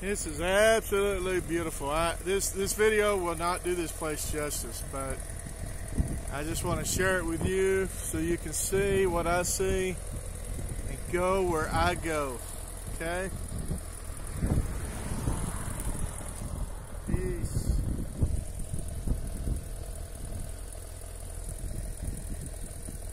This is absolutely beautiful. This video will not do this place justice, but I just want to share it with you so you can see what I see and go where I go. Okay?